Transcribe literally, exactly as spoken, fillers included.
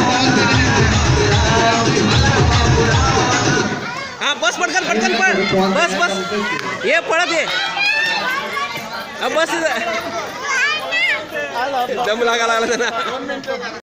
हा बस पटकन पटकन पळ बस बस ये पळत ये बस दम लागा लागला त्यांना.